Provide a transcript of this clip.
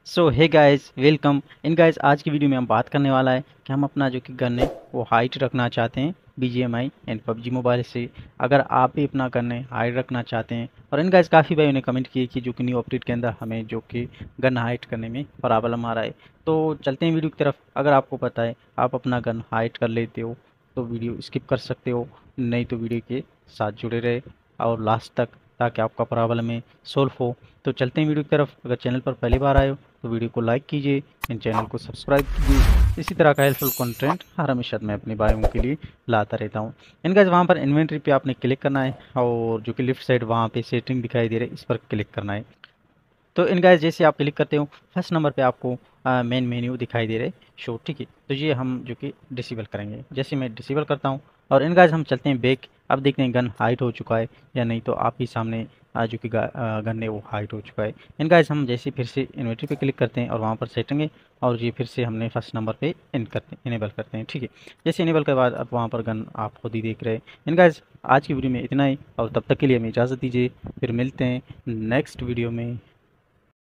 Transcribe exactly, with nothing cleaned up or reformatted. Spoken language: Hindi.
So hey guys welcome in guys. आज की वीडियो में हम बात करने वाला है कि हम अपना जो कि गन है वो हाइट रखना चाहते हैं B G M I and PUBG mobile से। अगर आप भी अपना गन है हाइट रखना चाहते हैं, और इन गाइस काफ़ी भाई ने कमेंट किए कि जो कि न्यू अपडेट के अंदर हमें जो कि गन हाइट करने में प्रॉब्लम आ रहा है। तो चलते हैं वीडियो की तरफ। अगर आपको पता है आप अपना गन हाइट कर लेते हो तो वीडियो स्किप कर सकते हो, नहीं तो वीडियो के साथ जुड़े रहे और लास्ट तक, ताकि आपका प्रॉब्लम है सोल्व हो। तो चलते हैं वीडियो की तरफ। अगर चैनल पर पहली बार आए हो तो वीडियो को लाइक कीजिए एंड चैनल को सब्सक्राइब कीजिए। इसी तरह का हेल्पफुल कंटेंट हर हमेशा मैं अपने भाइयों के लिए लाता रहता हूँ। इनका वहाँ पर इन्वेंट्री पे आपने क्लिक करना है और जो कि लेफ्ट साइड वहाँ पे सेटिंग दिखाई दे रहा है, इस पर क्लिक करना है। तो इन गाइस जैसे आप क्लिक करते हो फर्स्ट नंबर पे आपको मेन मेन्यू दिखाई दे रहे शो, ठीक है। तो ये हम जो कि डिसेबल करेंगे। जैसे मैं डिसेबल करता हूँ और इन गाइस हम चलते हैं बैक। अब देखते हैं गन हाइट हो चुका है या नहीं, तो आप ही सामने आ, जो कि गन है वो हाइट हो चुका है। इन गाइस हम जैसे फिर से इन्वेंटरी पे क्लिक करते हैं और वहाँ पर सेटिंग है, और ये फिर से हमने फर्स्ट नंबर पे इन करते इनेबल करते हैं, ठीक है। जैसे इनेबल के बाद अब वहाँ पर गन आप खुद ही देख रहे हैं। इन गाइस आज की वीडियो में इतना ही, और तब तक के लिए हमें इजाज़त दीजिए। फिर मिलते हैं नेक्स्ट वीडियो में।